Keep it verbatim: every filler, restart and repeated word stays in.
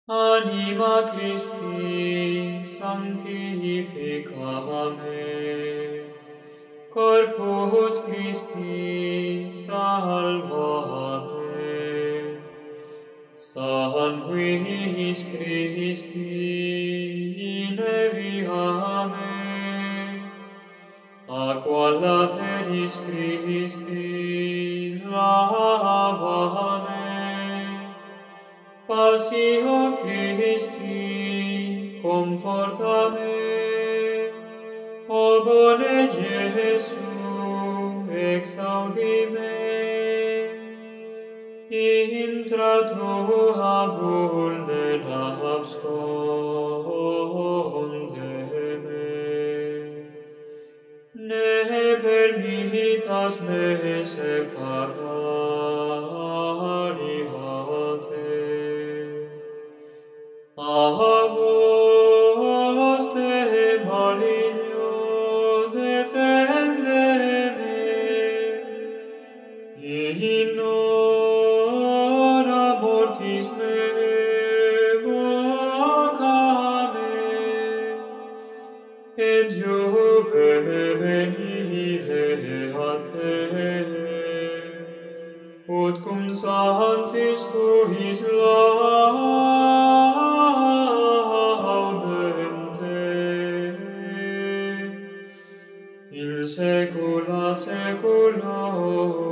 Anima Christi sanctifica me, Corpus Christi salva me, Sanguis Christi inevia me, Aqua lateris Christi lava me, Passio Christi conforta me, O bone Jesu exaudi me, intra tua vulnera absconde me, ne permittas me separari a te. A voste maligno defende me, in hora mortis me voca me, et Giove venire a te, ut cum sanctis tuis laudem te, in saecula saeculorum.